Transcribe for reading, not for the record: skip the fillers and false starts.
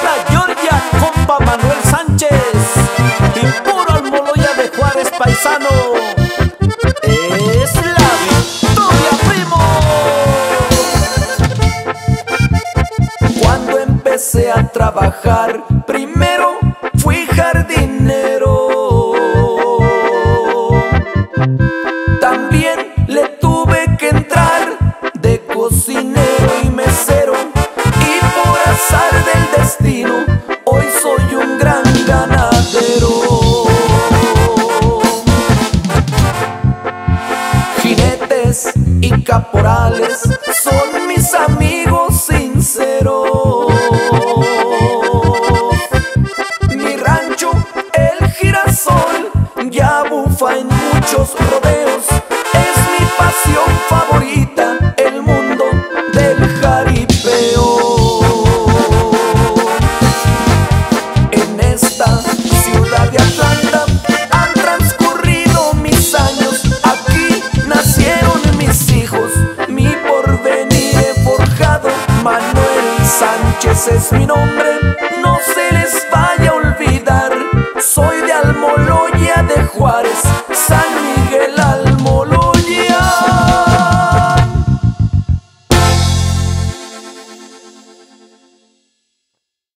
la Georgia, compa Manuel Sánchez y puro Almoloya de Juárez, paisano. Es la victoria, primo. Cuando empecé a trabajar, primero fui jardinero. También le tuve que entrar de cocinero y mesero. Y por azar del destino, hoy soy un gran ganadero. Jinetes y caporales son mis amigos sinceros. Mi rancho, el girasol, ya bufa en muchos rodeos. Es mi pasión favorita, el mundo del jaripeo. En esta ciudad de Atlanta han transcurrido mis años. Aquí nacieron mis hijos, mi porvenir he forjado. Manuel Sánchez es mi nombre, no se les va